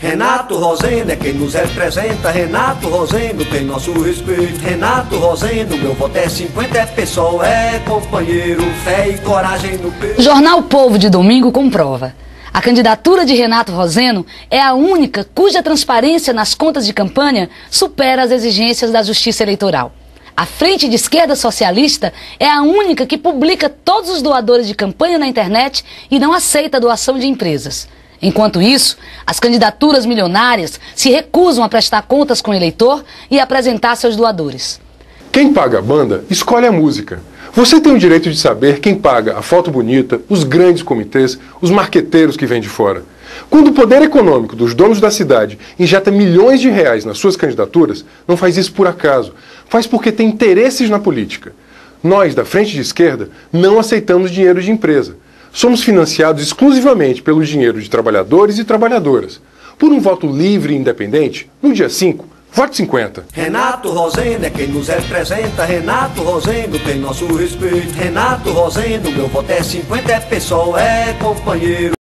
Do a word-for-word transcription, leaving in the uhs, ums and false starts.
Renato Rosendo é quem nos representa. Renato Rosendo tem nosso respeito. Renato Rosendo, meu voto é cinquenta, é pessoal, é companheiro, fé e coragem no peito. O Jornal Povo de domingo comprova. A candidatura de Renato Rosendo é a única cuja transparência nas contas de campanha supera as exigências da Justiça Eleitoral. A Frente de Esquerda Socialista é a única que publica todos os doadores de campanha na internet e não aceita a doação de empresas. Enquanto isso, as candidaturas milionárias se recusam a prestar contas com o eleitor e apresentar seus doadores. Quem paga a banda, escolhe a música. Você tem o direito de saber quem paga a foto bonita, os grandes comitês, os marqueteiros que vêm de fora. Quando o poder econômico dos donos da cidade injeta milhões de reais nas suas candidaturas, não faz isso por acaso, faz porque tem interesses na política. Nós, da Frente de Esquerda, não aceitamos dinheiro de empresa. Somos financiados exclusivamente pelo dinheiro de trabalhadores e trabalhadoras. Por um voto livre e independente, no dia cinco, vote cinquenta. Renato Rosendo é quem nos representa. Renato Rosendo tem nosso respeito. Renato Rosendo, meu voto é cinquenta, é pessoal, é companheiro.